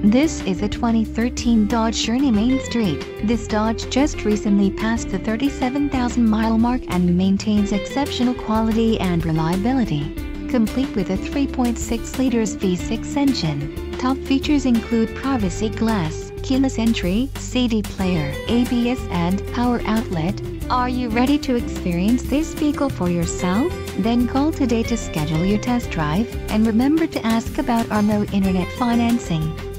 This is a 2013 Dodge Journey Main Street. This Dodge just recently passed the 37,000-mile mark and maintains exceptional quality and reliability. Complete with a 3.6 liters V6 engine. Top features include privacy glass, keyless entry, CD player, ABS and power outlet. Are you ready to experience this vehicle for yourself? Then call today to schedule your test drive, and remember to ask about our low internet financing.